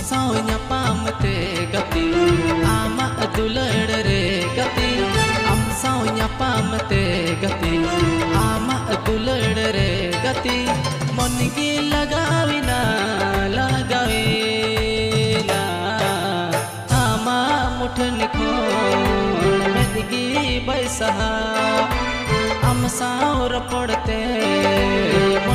साव ᱧᱟᱯᱟᱢ ᱛᱮ ᱜᱟᱛᱮ ᱟᱢᱟᱜ ᱫᱩᱞᱟᱹᱲ ᱨᱮ ᱜᱟᱛᱮ ᱟᱢ ᱥᱟव ᱧᱟᱯᱟᱢ ᱛᱮ ᱜᱟᱛᱮ ᱟᱢᱟᱜ ᱫᱩᱞᱟᱹᱲ ᱨᱮ ᱜᱟᱛᱮ ᱢᱚᱱ ᱜᱮ ᱞᱟᱜᱟᱣᱤᱱᱟ ᱞᱟᱜᱟᱣᱤᱱᱟ आमा मुठन खोण मेदगी बैसहा आम सावर पड़ते